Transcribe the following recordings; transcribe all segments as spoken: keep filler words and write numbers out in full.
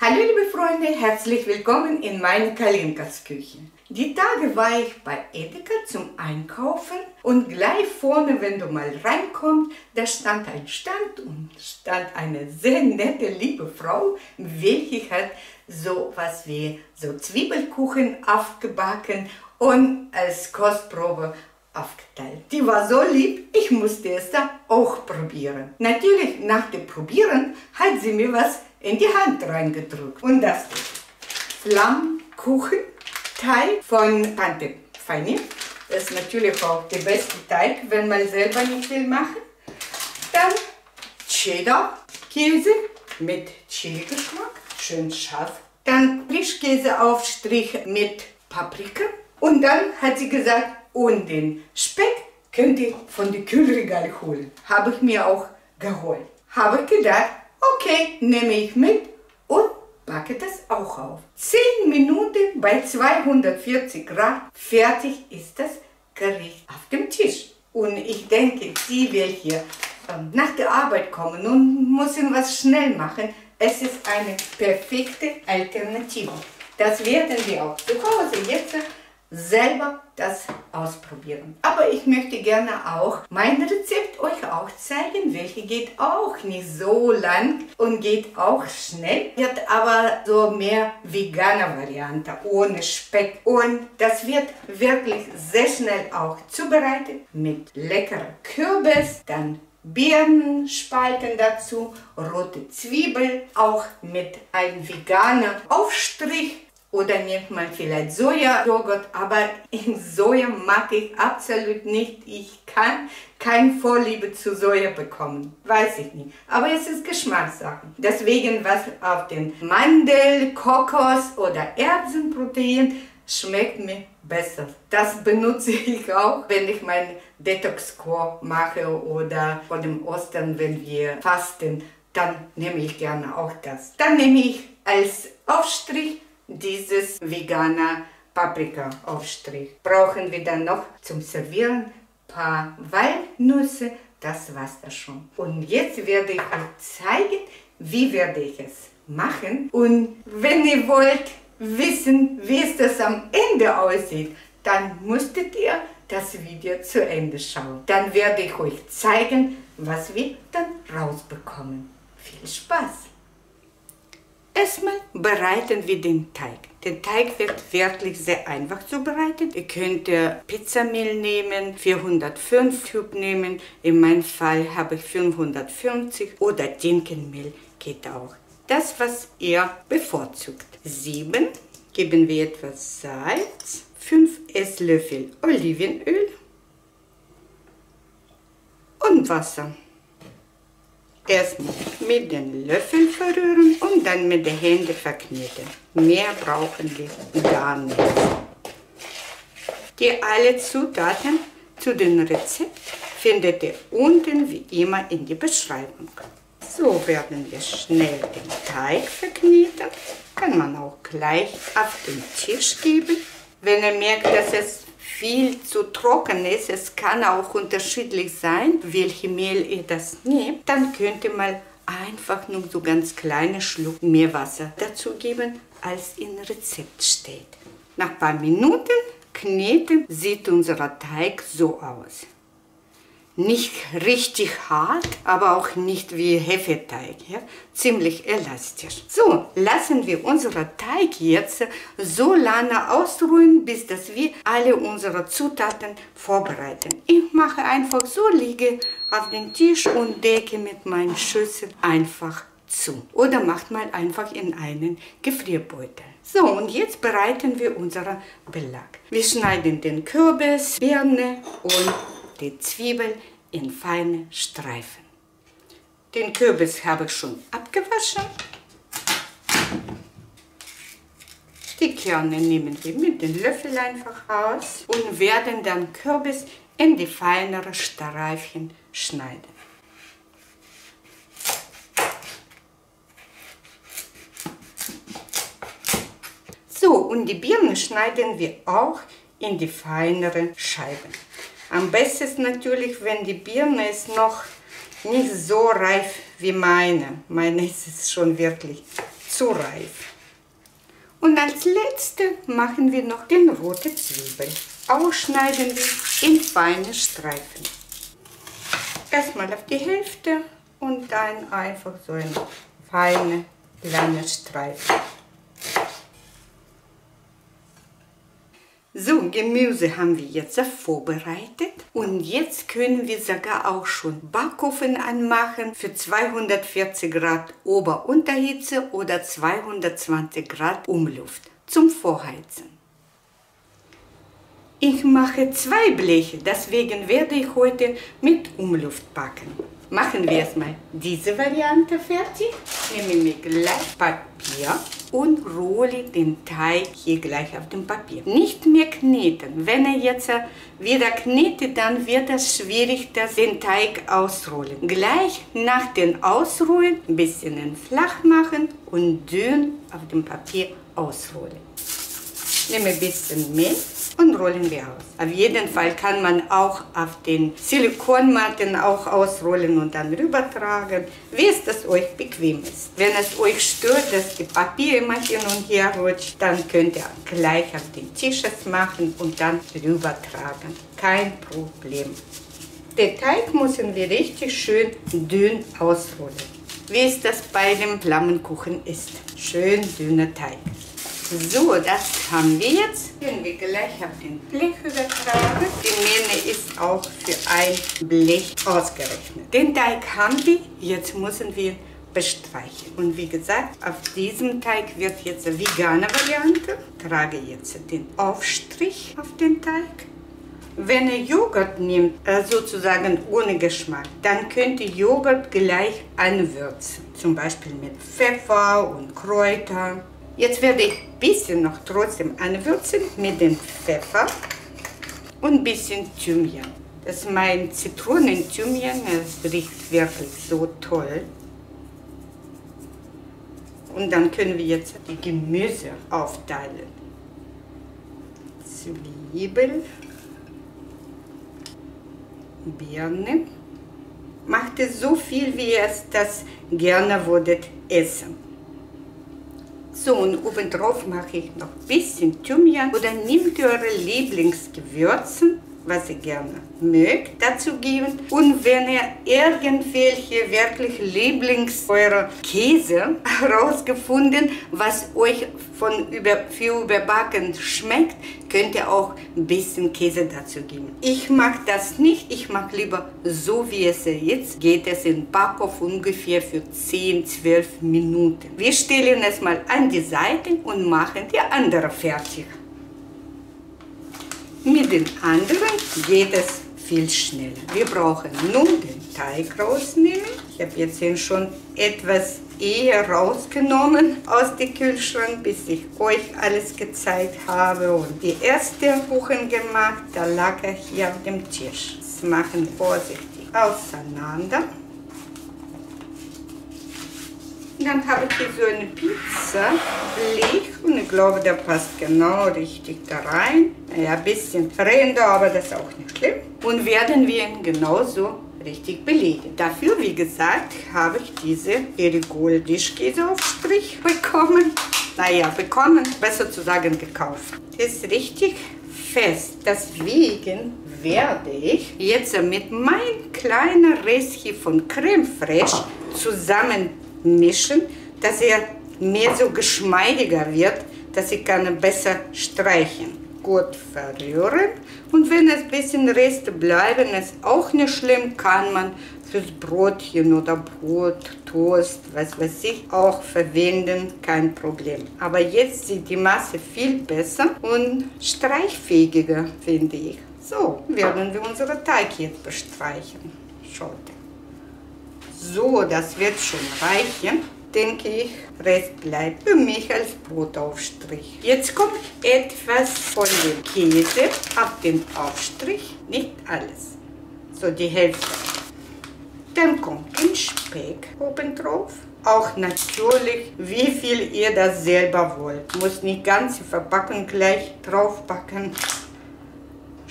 Hallo liebe Freunde, herzlich willkommen in meiner Kalinkas Küche. Die Tage war ich bei Edeka zum Einkaufen und gleich vorne, wenn du mal reinkommst, da stand ein Stand und stand eine sehr nette, liebe Frau, welche hat so was wie so Zwiebelkuchen aufgebacken und als Kostprobe aufgeteilt. Die war so lieb, ich musste es dann auch probieren. Natürlich, nach dem Probieren hat sie mir was in die Hand reingedrückt. Und das ist Flammkuchenteig von Tante Fanny. Das ist natürlich auch der beste Teig, wenn man selber nicht will machen. Dann Cheddar-Käse mit Chili-Geschmack, schön scharf. Dann Frischkäseaufstrich mit Paprika. Und dann hat sie gesagt, und den Speck könnt ihr von dem Kühlregal holen. Habe ich mir auch geholt. Habe ich gedacht, okay, nehme ich mit und backe das auch auf. zehn Minuten bei zweihundertvierzig Grad, fertig ist das Gericht auf dem Tisch. Und ich denke, die will hier ähm, nach der Arbeit kommen und müssen was schnell machen. Es ist eine perfekte Alternative. Das werden wir auch zu Hause jetzt selber das ausprobieren. Aber ich möchte gerne auch mein Rezept euch auch zeigen, welche geht auch nicht so lang und geht auch schnell, wird aber so mehr vegane Variante, ohne Speck. Und das wird wirklich sehr schnell auch zubereitet mit leckerer Kürbis, dann Birnenspalten dazu, rote Zwiebel, auch mit einem veganen Aufstrich. Oder nimmt man vielleicht Sojajoghurt, aber in Soja mag ich absolut nicht. Ich kann keine Vorliebe zu Soja bekommen. Weiß ich nicht. Aber es ist Geschmackssache. Deswegen was auf den Mandel, Kokos oder Erbsenprotein schmeckt mir besser. Das benutze ich auch, wenn ich meinen Detox-Kur mache oder vor dem Ostern, wenn wir fasten. Dann nehme ich gerne auch das. Dann nehme ich als Aufstrich dieses vegane Paprika-Aufstrich. Brauchen wir dann noch zum Servieren ein paar Walnüsse. Das war's da schon. Und jetzt werde ich euch zeigen, wie werde ich es machen. Und wenn ihr wollt wissen, wie es das am Ende aussieht, dann müsstet ihr das Video zu Ende schauen. Dann werde ich euch zeigen, was wir dann rausbekommen. Viel Spaß! Erstmal bereiten wir den Teig. Der Teig wird wirklich sehr einfach zubereitet. Ihr könnt Pizzamehl nehmen, vierhundertfünf Typ nehmen. In meinem Fall habe ich fünfhundertfünfzig oder Dinkelmehl geht auch. Das, was ihr bevorzugt. sieben geben wir etwas Salz, fünf Esslöffel Olivenöl und Wasser. Erstmal mit den Löffeln verrühren und dann mit den Händen verkneten. Mehr brauchen wir gar nicht. Die alle Zutaten zu dem Rezept findet ihr unten wie immer in der Beschreibung. So werden wir schnell den Teig verkneten. Kann man auch gleich auf den Tisch geben. Wenn ihr merkt, dass es viel zu trocken ist, es kann auch unterschiedlich sein, welche Mehl ihr das nehmt, dann könnt ihr mal einfach nur so ganz kleine Schluck mehr Wasser dazu geben, als im Rezept steht. Nach ein paar Minuten kneten sieht unser Teig so aus. Nicht richtig hart, aber auch nicht wie Hefeteig, ja? Ziemlich elastisch. So, lassen wir unseren Teig jetzt so lange ausruhen, bis dass wir alle unsere Zutaten vorbereiten. Ich mache einfach so, liege auf den Tisch und decke mit meinen Schüsseln einfach zu. Oder macht mal einfach in einen Gefrierbeutel. So, und jetzt bereiten wir unseren Belag. Wir schneiden den Kürbis, Birne und die Zwiebel in feine Streifen. Den Kürbis habe ich schon abgewaschen. Die Kerne nehmen wir mit dem Löffel einfach aus und werden dann Kürbis in die feineren Streifen schneiden. So, und die Birnen schneiden wir auch in die feineren Scheiben. Am besten ist natürlich, wenn die Birne ist noch nicht so reif wie meine. Meine ist es schon wirklich zu reif. Und als letzte machen wir noch den roten Zwiebel. Ausschneiden wir in feine Streifen. Erstmal auf die Hälfte und dann einfach so eine feine kleine Streifen. So, Gemüse haben wir jetzt vorbereitet und jetzt können wir sogar auch schon Backofen anmachen für zweihundertvierzig Grad Ober-Unterhitze oder zweihundertzwanzig Grad Umluft zum Vorheizen. Ich mache zwei Bleche, deswegen werde ich heute mit Umluft backen. Machen wir erstmal diese Variante fertig. Nehme mir gleich Papier und rolle den Teig hier gleich auf dem Papier. Nicht mehr kneten. Wenn er jetzt wieder knetet, dann wird es schwierig, den Teig ausrollen. Gleich nach dem Ausrollen ein bisschen flach machen und dünn auf dem Papier ausrollen. Nehme ein bisschen Mehl und rollen wir aus. Auf jeden Fall kann man auch auf den Silikonmatten auch ausrollen und dann rübertragen, wie es das euch bequem ist. Wenn es euch stört, dass das Papier immer hin und her rutscht, dann könnt ihr gleich auf den Tisch es machen und dann rübertragen. Kein Problem. Den Teig müssen wir richtig schön dünn ausrollen, wie es das bei dem Flammkuchen ist. Schön dünner Teig. So, das haben wir jetzt. Können wir gleich auf den Blech übertragen. Die Menge ist auch für ein Blech ausgerechnet. Den Teig haben wir, jetzt müssen wir bestreichen. Und wie gesagt, auf diesem Teig wird jetzt eine vegane Variante. Ich trage jetzt den Aufstrich auf den Teig. Wenn ihr Joghurt nehmt, sozusagen ohne Geschmack, dann könnt ihr Joghurt gleich anwürzen. Zum Beispiel mit Pfeffer und Kräutern. Jetzt werde ich ein bisschen noch trotzdem anwürzen mit dem Pfeffer und ein bisschen Thymian. Das ist mein Zitronen-Thymian, das riecht wirklich so toll. Und dann können wir jetzt die Gemüse aufteilen. Zwiebel, Birne. Macht es so viel, wie ihr es das gerne würdet essen. So, und obendrauf mache ich noch ein bisschen Thymian. Oder nehmt eure Lieblingsgewürze, was ihr gerne mögt, dazu geben. Und wenn ihr irgendwelche wirklich Lieblings eurer Käse herausgefunden, was euch von über, für Überbacken schmeckt, könnt ihr auch ein bisschen Käse dazu geben. Ich mag das nicht, ich mag lieber so wie es jetzt geht, es in Backofen ungefähr für zehn, zwölf Minuten. Wir stellen es mal an die Seite und machen die andere fertig. Mit den anderen geht es viel schneller. Wir brauchen nur den Teig rausnehmen. Ich habe jetzt ihn schon etwas eher rausgenommen aus dem Kühlschrank, bis ich euch alles gezeigt habe. Und die erste Kuchen gemacht, da lag er hier auf dem Tisch. Das machen wir vorsichtig auseinander. Dann habe ich hier so eine Pizza Blech und ich glaube, der passt genau richtig da rein. Ja, ein bisschen Ränder, aber das ist auch nicht schlimm. Und werden wir ihn genauso richtig belegen. Dafür, wie gesagt, habe ich diese Perigord Frischkäseaufstrich bekommen. Naja, bekommen, besser zu sagen gekauft. Ist richtig fest. Deswegen werde ich jetzt mit meinem kleinen Restchen von Creme Fraiche zusammen mischen, dass er mehr so geschmeidiger wird, dass ich kann besser streichen. Gut verrühren und wenn es ein bisschen Reste bleiben, ist auch nicht schlimm, kann man fürs Brotchen oder Brot, Toast, was weiß ich, auch verwenden, kein Problem. Aber jetzt sieht die Masse viel besser und streichfähiger, finde ich. So werden wir unseren Teig jetzt bestreichen. Schaut. So, das wird schon reichen, denke ich. Rest bleibt für mich als Brotaufstrich. Jetzt kommt etwas von dem Käse auf den Aufstrich, nicht alles. So die Hälfte. Dann kommt ein Speck oben drauf. Auch natürlich, wie viel ihr das selber wollt. Muss nicht ganze Verpackung gleich draufpacken.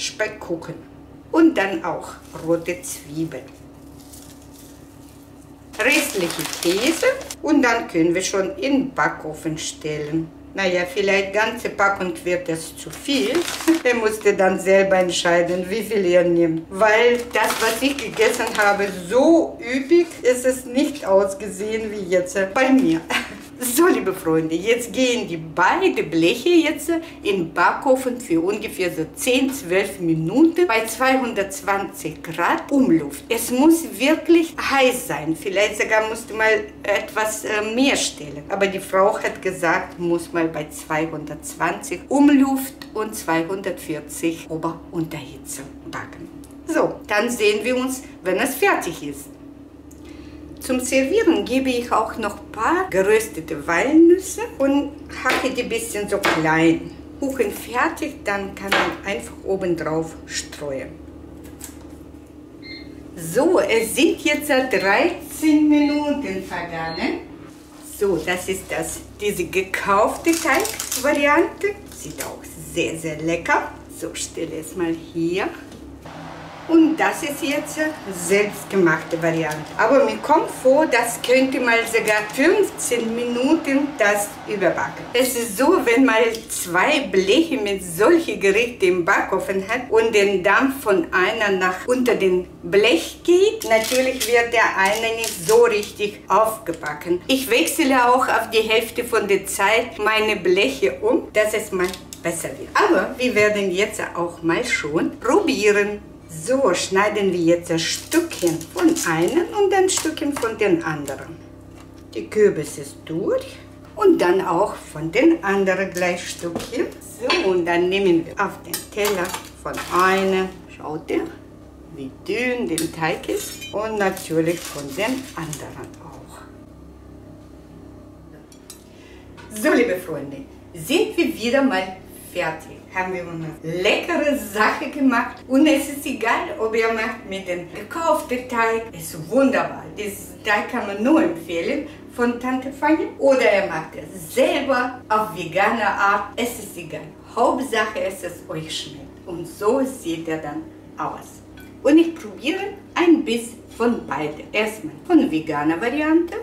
Speckkuchen. Und dann auch rote Zwiebeln. restliche Käse und dann können wir schon in den Backofen stellen. Naja, vielleicht ganze Packung wird das zu viel. Er musste dann selber entscheiden, wie viel er nimmt. Weil das, was ich gegessen habe, so üppig ist es nicht ausgesehen wie jetzt bei mir. So, liebe Freunde, jetzt gehen die beiden Bleche jetzt in den Backofen für ungefähr so zehn bis zwölf Minuten bei zweihundertzwanzig Grad Umluft. Es muss wirklich heiß sein. Vielleicht sogar musst du mal etwas äh, mehr stellen. Aber die Frau hat gesagt, muss mal bei zweihundertzwanzig Umluft und zweihundertvierzig Ober-Unterhitze backen. So, dann sehen wir uns, wenn es fertig ist. Zum Servieren gebe ich auch noch ein paar geröstete Walnüsse und hacke die ein bisschen so klein. Kuchen fertig, dann kann man einfach oben drauf streuen. So, es sind jetzt dreizehn Minuten vergangen. So, das ist das, diese gekaufte Teigvariante. Sieht auch sehr, sehr lecker. So, stelle es mal hier. Und das ist jetzt selbstgemachte Variante. Aber mir kommt vor, das könnte mal sogar fünfzehn Minuten das überbacken. Es ist so, wenn man zwei Bleche mit solchen Gerichten im Backofen hat und den Dampf von einer nach unter den Blech geht, natürlich wird der eine nicht so richtig aufgebacken. Ich wechsle auch auf die Hälfte von der Zeit meine Bleche um, dass es mal besser wird. Aber wir werden jetzt auch mal schon probieren. So, schneiden wir jetzt ein Stückchen von einem und ein Stückchen von den anderen. Die Kürbis ist durch und dann auch von den anderen gleich Stückchen. So, und dann nehmen wir auf den Teller von einem, schaut ihr, wie dünn der Teig ist, und natürlich von den anderen auch. So, liebe Freunde, sind wir wieder mal fertig. Haben wir eine leckere Sache gemacht und es ist egal, ob ihr macht mit dem gekauften Teig, es ist wunderbar. Diesen Teig kann man nur empfehlen von Tante Fanny, oder ihr macht es selber auf vegane Art, es ist egal. Hauptsache es ist euch schmeckt und so sieht er dann aus. Und ich probiere ein Biss von beiden. Erstmal von veganer Variante.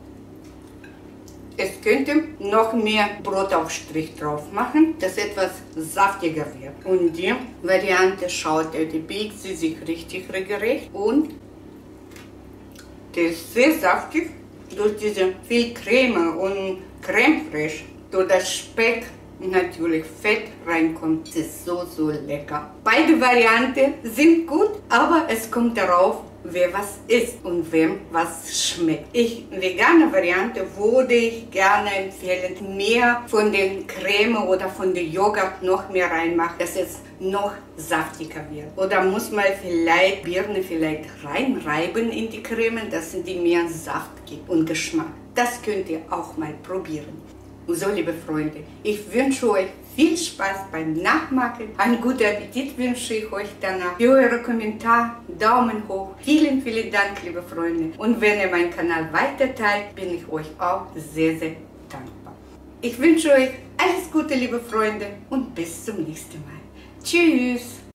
Es könnte noch mehr Brotaufstrich drauf machen, dass etwas saftiger wird. Und die Variante, schaut ihr, die biegt sie sich richtig regelrecht und der ist sehr saftig durch diese viel Creme und Creme fraiche, durch das Speck natürlich Fett reinkommt. Es ist so, so lecker. Beide Varianten sind gut, aber es kommt darauf, wer was isst und wem was schmeckt. Ich, vegane Variante, würde ich gerne empfehlen, mehr von den Creme oder von der Joghurt noch mehr reinmachen, dass es noch saftiger wird. Oder muss man vielleicht Birne vielleicht reinreiben in die Creme, dass die mehr Saft gibt und Geschmack. Das könnt ihr auch mal probieren. So, liebe Freunde, ich wünsche euch viel Spaß beim Nachmachen. Einen guten Appetit wünsche ich euch danach. Für eure Kommentare, Daumen hoch. Vielen, vielen Dank, liebe Freunde. Und wenn ihr meinen Kanal weiter teilt, bin ich euch auch sehr, sehr dankbar. Ich wünsche euch alles Gute, liebe Freunde, und bis zum nächsten Mal. Tschüss!